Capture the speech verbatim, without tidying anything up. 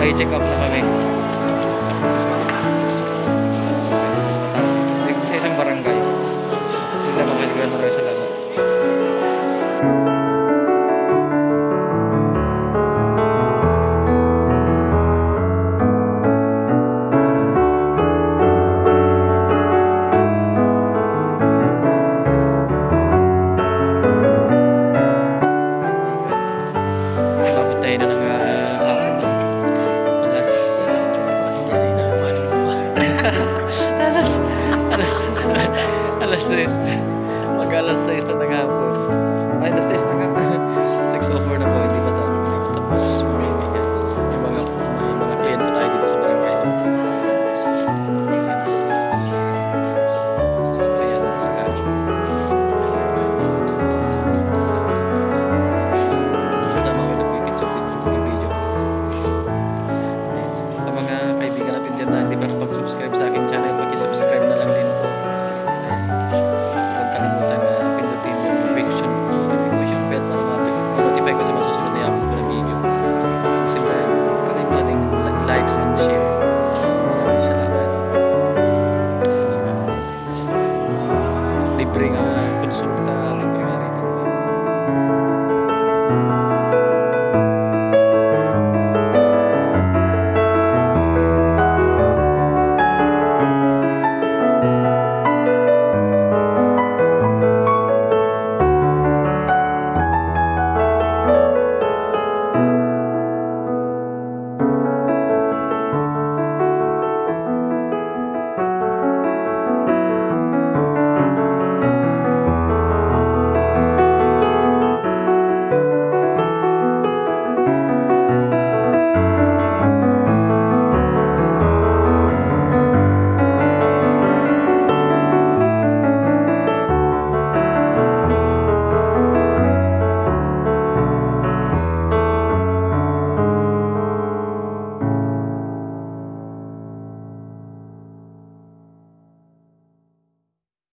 Nag-check up na kami. Dito sa isang barangay. Sila mga ligano rin sa lahat. Tayo na ng uh, hapon. Alas alas alas alas sais. Mag alas sais na ng hapon. Ay, alas sais na